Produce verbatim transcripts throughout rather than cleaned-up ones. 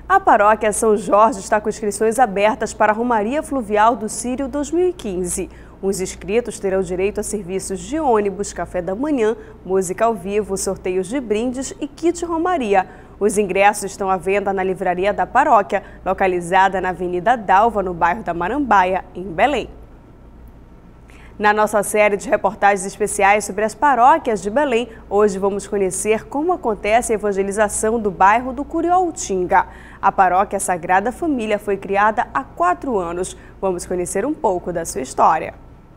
A paróquia São Jorge está com inscrições abertas para a Romaria Fluvial do Círio dois mil e quinze. Os inscritos terão direito a serviços de ônibus, café da manhã, música ao vivo, sorteios de brindes e kit Romaria. Os ingressos estão à venda na livraria da paróquia, localizada na Avenida Dalva, no bairro da Marambaia, em Belém. Na nossa série de reportagens especiais sobre as paróquias de Belém, hoje vamos conhecer como acontece a evangelização do bairro do Curioltinga. A paróquia Sagrada Família foi criada há quatro anos. Vamos conhecer um pouco da sua história.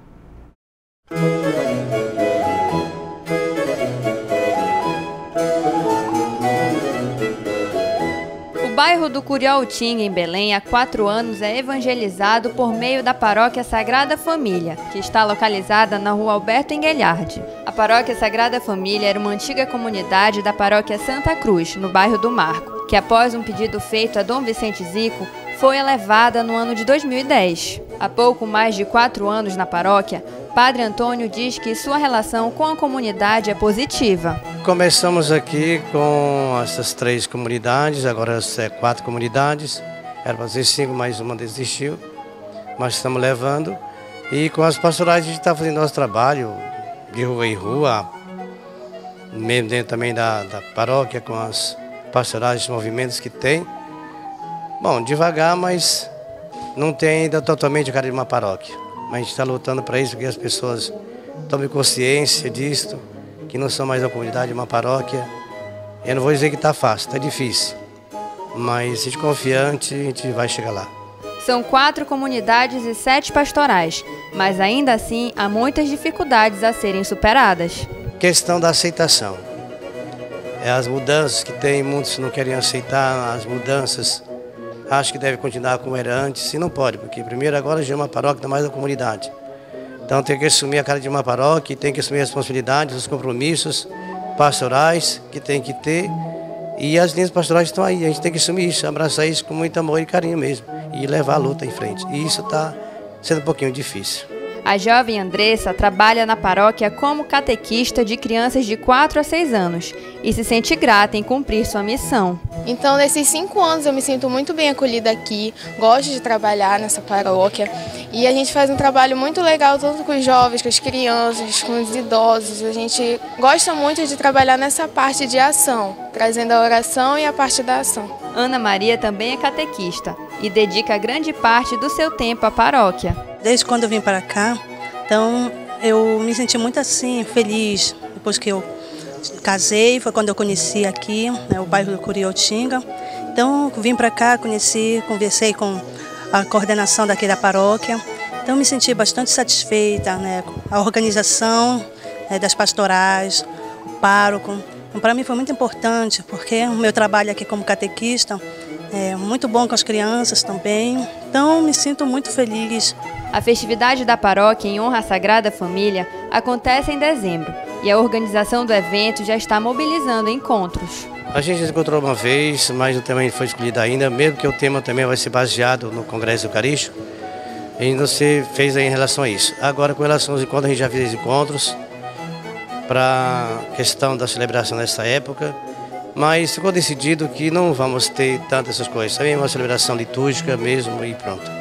O bairro do Curioltinga, em Belém, há quatro anos é evangelizado por meio da paróquia Sagrada Família, que está localizada na rua Alberto Engelhardt. A paróquia Sagrada Família era uma antiga comunidade da paróquia Santa Cruz, no bairro do Marco, que após um pedido feito a Dom Vicente Zico, foi elevada no ano de dois mil e dez. Há pouco mais de quatro anos na paróquia, Padre Antônio diz que sua relação com a comunidade é positiva. Começamos aqui com essas três comunidades, agora é quatro comunidades. Era para ser cinco, mas uma desistiu. Mas estamos levando. E com as pastorais a gente está fazendo nosso trabalho de rua em rua, mesmo dentro também da, da paróquia, com as pastorais, os movimentos que tem. Bom, devagar, mas não tem ainda totalmente a cara de uma paróquia. Mas a gente está lutando para isso, que as pessoas tomem consciência disso, que não são mais uma comunidade, uma paróquia. Eu não vou dizer que está fácil, está difícil. Mas, se confiante, a gente vai chegar lá. São quatro comunidades e sete pastorais, mas ainda assim há muitas dificuldades a serem superadas. Questão da aceitação. É as mudanças que tem, muitos não querem aceitar as mudanças. Acho que deve continuar como era antes, e não pode, porque primeiro agora já é uma paróquia, ainda mais uma comunidade. Então tem que assumir a cara de uma paróquia, tem que assumir as responsabilidades, os compromissos pastorais que tem que ter. E as linhas pastorais estão aí, a gente tem que assumir isso, abraçar isso com muito amor e carinho mesmo, e levar a luta em frente. E isso está sendo um pouquinho difícil. A jovem Andressa trabalha na paróquia como catequista de crianças de quatro a seis anos e se sente grata em cumprir sua missão. Então, nesses cinco anos eu me sinto muito bem acolhida aqui, gosto de trabalhar nessa paróquia e a gente faz um trabalho muito legal tanto com os jovens, com as crianças, com os idosos. A gente gosta muito de trabalhar nessa parte de ação, trazendo a oração e a parte da ação. Ana Maria também é catequista e dedica grande parte do seu tempo à paróquia. Desde quando eu vim para cá, então eu me senti muito assim, feliz. Depois que eu casei, foi quando eu conheci aqui, né, o bairro do Curioltinga. Então vim para cá, conheci, conversei com a coordenação daqui da paróquia. Então me senti bastante satisfeita, né, a organização, né, das pastorais, o pároco. Então, para mim foi muito importante, porque o meu trabalho aqui como catequista é muito bom com as crianças também. Então me sinto muito feliz. A festividade da paróquia em honra à Sagrada Família acontece em dezembro e a organização do evento já está mobilizando encontros. A gente se encontrou uma vez, mas o tema não foi escolhido ainda, mesmo que o tema também vai ser baseado no Congresso Eucarístico. A gente não se fez em relação a isso. Agora, com relação aos encontros, a gente já fez encontros para a questão da celebração dessa época, mas ficou decidido que não vamos ter tantas essas coisas. É uma celebração litúrgica mesmo e pronto.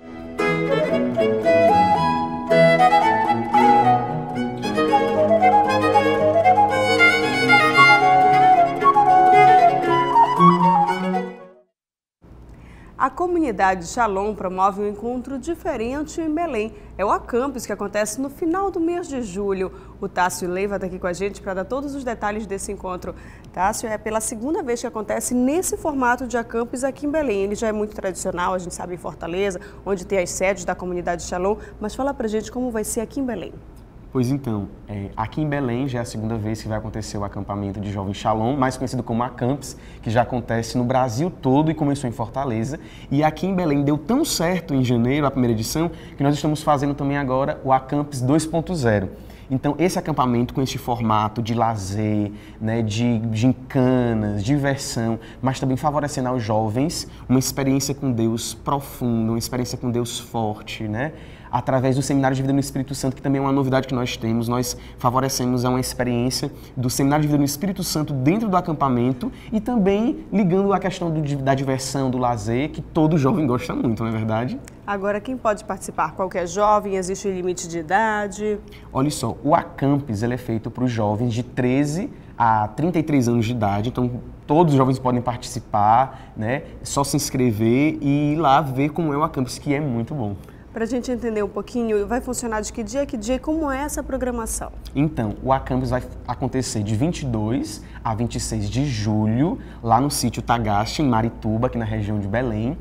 A comunidade Shalom promove um encontro diferente em Belém. É o Acampus, que acontece no final do mês de julho. O Tássio Leiva está aqui com a gente para dar todos os detalhes desse encontro. Tássio, é pela segunda vez que acontece nesse formato de Acampus aqui em Belém. Ele já é muito tradicional, a gente sabe, em Fortaleza, onde tem as sedes da comunidade Shalom. Mas fala para a gente como vai ser aqui em Belém. Pois então, é, aqui em Belém já é a segunda vez que vai acontecer o acampamento de Jovens Shalom, mais conhecido como Acampus, que já acontece no Brasil todo e começou em Fortaleza. E aqui em Belém deu tão certo em janeiro, a primeira edição, que nós estamos fazendo também agora o Acampus dois ponto zero. Então, esse acampamento com esse formato de lazer, né, de gincanas, diversão, mas também favorecendo aos jovens uma experiência com Deus profunda, uma experiência com Deus forte, né? através do Seminário de Vida no Espírito Santo, que também é uma novidade que nós temos. Nós favorecemos uma experiência do Seminário de Vida no Espírito Santo dentro do acampamento e também ligando a questão do, da diversão, do lazer, que todo jovem gosta muito, não é verdade? Agora, quem pode participar? Qualquer jovem? Existe limite de idade? Olha só, o Acampes ele é feito para os jovens de treze a trinta e três anos de idade, então todos os jovens podem participar, né? É só se inscrever e ir lá ver como é o Acampes, que é muito bom. Para a gente entender um pouquinho, vai funcionar de que dia a que dia e como é essa programação? Então, o Acampes vai acontecer de vinte e dois a vinte e seis de julho, lá no sítio Tagaste, em Marituba, aqui na região de Belém.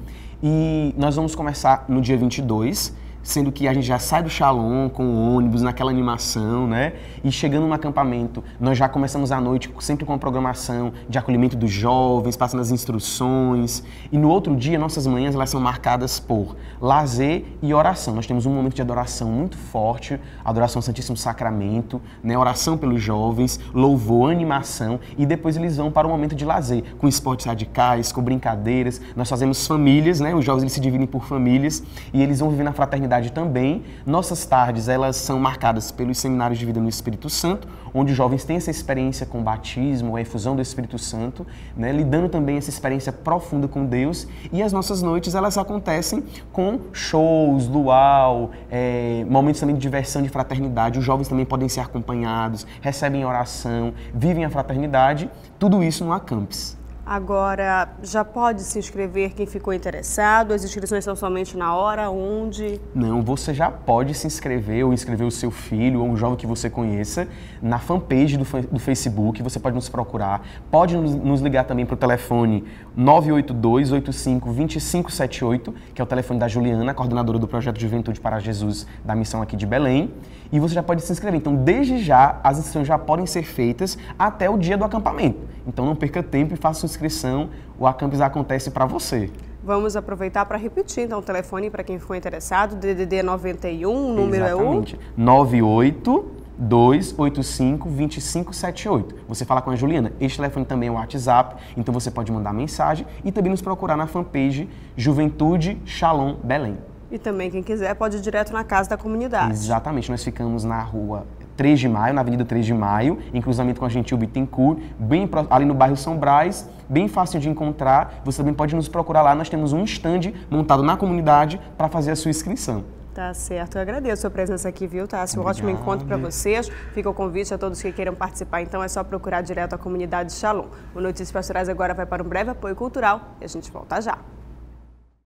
E nós vamos começar no dia vinte e dois, sendo que a gente já sai do Shalom com o ônibus, naquela animação, né? E chegando no acampamento, nós já começamos a noite sempre com a programação de acolhimento dos jovens, passando as instruções. E no outro dia, nossas manhãs elas são marcadas por lazer e oração. Nós temos um momento de adoração muito forte, adoração ao Santíssimo Sacramento, né? Oração pelos jovens, louvor, animação, e depois eles vão para um momento de lazer, com esportes radicais, com brincadeiras. Nós fazemos famílias, né? Os jovens eles se dividem por famílias e eles vão viver na fraternidade também. Nossas tardes, elas são marcadas pelos seminários de vida no Espírito Santo, onde os jovens têm essa experiência com o batismo, a efusão do Espírito Santo, né, lidando também essa experiência profunda com Deus. E as nossas noites, elas acontecem com shows, luau, é, momentos também de diversão, de fraternidade. Os jovens também podem ser acompanhados, recebem oração, vivem a fraternidade, tudo isso no Acampes. Agora, já pode se inscrever quem ficou interessado? As inscrições são somente na hora, onde? Não, você já pode se inscrever ou inscrever o seu filho ou um jovem que você conheça na fanpage do, do Facebook, você pode nos procurar. Pode nos, nos ligar também para o telefone nove oito dois, oito cinco, dois cinco sete oito, que é o telefone da Juliana, coordenadora do Projeto Juventude para Jesus da missão aqui de Belém. E você já pode se inscrever. Então, desde já, as inscrições já podem ser feitas até o dia do acampamento. Então, não perca tempo e faça sua inscrição. O Acampes acontece para você. Vamos aproveitar para repetir, então, o telefone para quem ficou interessado, D D D noventa e um, o número Exatamente. é o... nove oito dois oito cinco, dois cinco sete oito. Você fala com a Juliana. Este telefone também é o WhatsApp, então você pode mandar mensagem e também nos procurar na fanpage Juventude Shalom Belém. E também, quem quiser, pode ir direto na casa da comunidade. Exatamente. Nós ficamos na rua três de maio, na Avenida três de maio, em cruzamento com a Gentil Bittencourt, bem ali no bairro São Brás, bem fácil de encontrar. Você também pode nos procurar lá. Nós temos um stand montado na comunidade para fazer a sua inscrição. Tá certo. Eu agradeço a sua presença aqui, viu, Tássio? Um ótimo encontro para vocês. Fica o convite a todos que queiram participar. Então, é só procurar direto a comunidade Shalom. O Notícias Pastorais agora vai para um breve apoio cultural e a gente volta já.